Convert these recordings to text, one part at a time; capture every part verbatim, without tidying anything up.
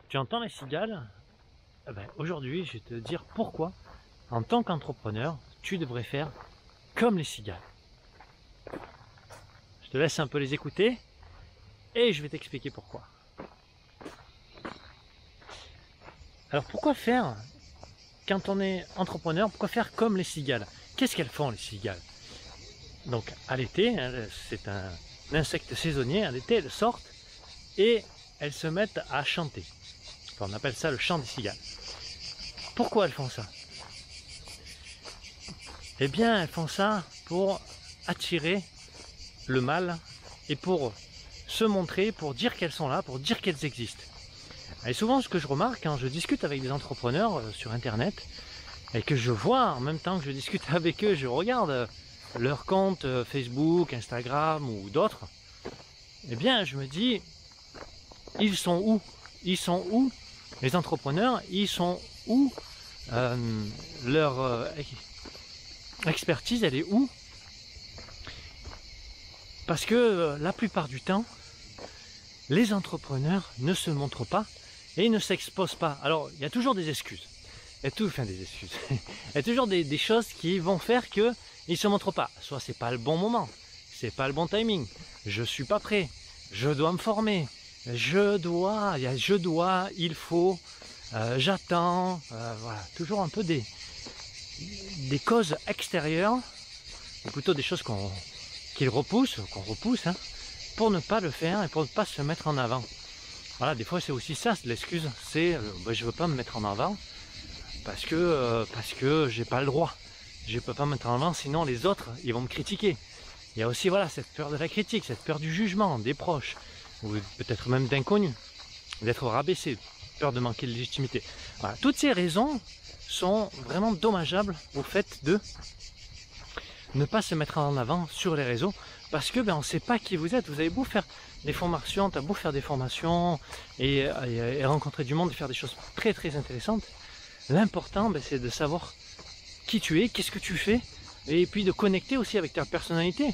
Tu entends les cigales? Eh ben, aujourd'hui, je vais te dire pourquoi, en tant qu'entrepreneur, tu devrais faire comme les cigales. Je te laisse un peu les écouter et je vais t'expliquer pourquoi. Alors pourquoi faire, quand on est entrepreneur, pourquoi faire comme les cigales? Qu'est-ce qu'elles font les cigales? Donc à l'été, hein, c'est un, un insecte saisonnier, à l'été elles sortent et elles se mettent à chanter. Enfin, on appelle ça le chant des cigales. Pourquoi elles font ça? Eh bien elles font ça pour attirer le mâle et pour se montrer, pour dire qu'elles sont là, pour dire qu'elles existent. Et souvent ce que je remarque quand je discute avec des entrepreneurs sur internet et que je vois en même temps que je discute avec eux, je regarde leur compte Facebook, Instagram ou d'autres, eh bien je me dis, ils sont où? Ils sont où les entrepreneurs? Ils sont où euh, leur euh, expertise, elle est où? Parce que euh, la plupart du temps, les entrepreneurs ne se montrent pas et ne s'exposent pas. Alors, il y a toujours des excuses. Il y a tout, enfin des excuses. Il y a toujours des, des choses qui vont faire que ils ne se montrent pas. Soit c'est pas le bon moment, c'est pas le bon timing, je suis pas prêt, je dois me former, je dois, il y a je dois, il faut, euh, j'attends, euh, voilà, toujours un peu des, des causes extérieures, ou plutôt des choses qu'on qu'ils repoussent, qu'on repousse, hein, pour ne pas le faire et pour ne pas se mettre en avant. Voilà, des fois c'est aussi ça, l'excuse, c'est euh, ben, je veux pas me mettre en avant parce que euh, parce que j'ai pas le droit. Je peux pas me mettre en avant, sinon les autres ils vont me critiquer. Il y a aussi voilà cette peur de la critique, cette peur du jugement des proches, ou peut-être même d'inconnus, d'être rabaissé, peur de manquer de légitimité. Voilà, toutes ces raisons sont vraiment dommageables au fait de ne pas se mettre en avant sur les réseaux, parce que ben, on ne sait pas qui vous êtes. Vous avez beau faire des formations, tu as beau faire des formations et, et, et rencontrer du monde et faire des choses très très intéressantes, l'important ben, c'est de savoir qui tu es, qu'est-ce que tu fais, et puis de connecter aussi avec ta personnalité.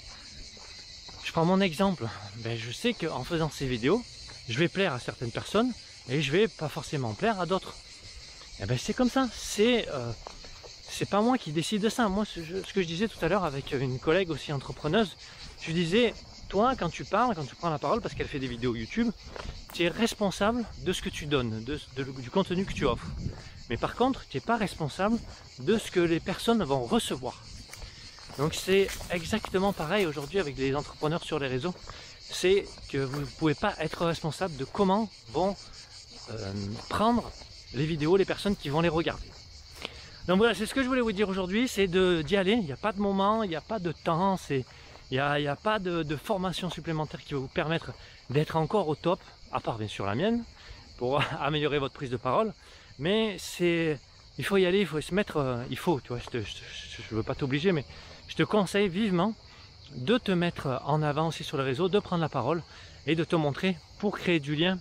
Je prends mon exemple, ben, je sais qu'en faisant ces vidéos, je vais plaire à certaines personnes et je vais pas forcément plaire à d'autres. Et ben c'est comme ça, c'est euh, c'est pas moi qui décide de ça. Moi, ce, ce que je disais tout à l'heure avec une collègue aussi entrepreneuse, je disais, toi, quand tu parles, quand tu prends la parole, parce qu'elle fait des vidéos YouTube, tu es responsable de ce que tu donnes, de, de, du contenu que tu offres. Mais par contre, tu n'es pas responsable de ce que les personnes vont recevoir. Donc c'est exactement pareil aujourd'hui avec les entrepreneurs sur les réseaux. C'est que vous ne pouvez pas être responsable de comment vont euh, prendre les vidéos les personnes qui vont les regarder. Donc voilà, c'est ce que je voulais vous dire aujourd'hui, c'est d'y aller. Il n'y a pas de moment, il n'y a pas de temps, il n'y a, il y a pas de, de formation supplémentaire qui va vous permettre d'être encore au top, à part bien sûr la mienne, pour améliorer votre prise de parole. Mais c'est, il faut y aller, il faut se mettre, euh, il faut, tu vois, je ne veux pas t'obliger, mais je te conseille vivement de te mettre en avant aussi sur les réseaux, de prendre la parole et de te montrer pour créer du lien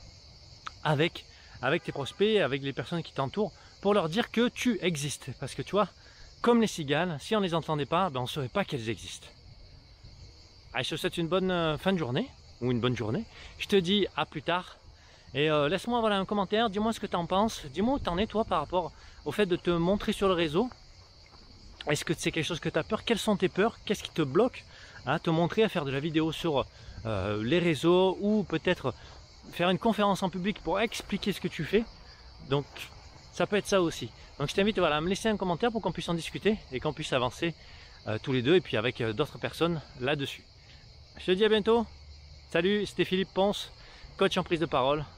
avec, avec tes prospects, avec les personnes qui t'entourent, pour leur dire que tu existes. Parce que tu vois, comme les cigales, si on ne les entendait pas, ben on ne saurait pas qu'elles existent. Allez, je te souhaite une bonne fin de journée, ou une bonne journée. Je te dis à plus tard. Et euh, laisse-moi voilà, un commentaire, dis-moi ce que tu en penses. Dis-moi où tu en es toi par rapport au fait de te montrer sur le réseau. Est-ce que c'est quelque chose que tu as peur? Quelles sont tes peurs? Qu'est-ce qui te bloque à te montrer, à faire de la vidéo sur euh, les réseaux, ou peut-être faire une conférence en public pour expliquer ce que tu fais? Donc ça peut être ça aussi. Donc je t'invite voilà, à me laisser un commentaire pour qu'on puisse en discuter et qu'on puisse avancer euh, tous les deux et puis avec euh, d'autres personnes là-dessus. Je te dis à bientôt. Salut, c'était Philippe Ponce, coach en prise de parole.